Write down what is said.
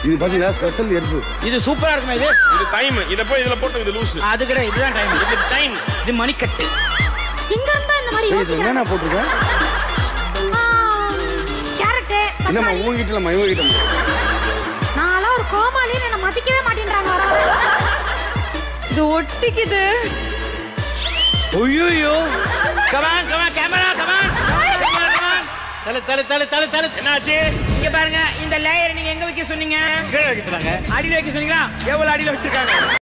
இது பாத்தீங்கன்னா ஸ்பெஷல் எர்பு. இது சூப்பரா இருக்குமே. இது டைம். இத போய் இதுல போட்டு இது லூஸ். அது கிடையாது, இதுதான் டைம். இது டைம். இது மணிக்கட்டு. இங்க இருந்தா இந்த மாதிரி இது என்னென்ன போட்டிருக்க? கேரட். என்னம்மா உங்ககிட்ட இல்லம்மா இவங்ககிட்ட? நான்லாம் ஒரு கோமாளி, என்ன மதிக்கவே மாட்டேன்றாங்க வர வர. இது ஒட்டிக்குது. ஐயோ கமான் கமான் கேமரா கமான். தல என்னாச்சு? இங்க பாருங்க, இந்த லேயர் நீங்க எங்க வைக்க சொன்னீங்க? கீழ வைக்க சொன்னாங்க. அடியில வைக்க சொன்னீங்களா? எவ்வளவு அடியில வச்சிருக்காங்க?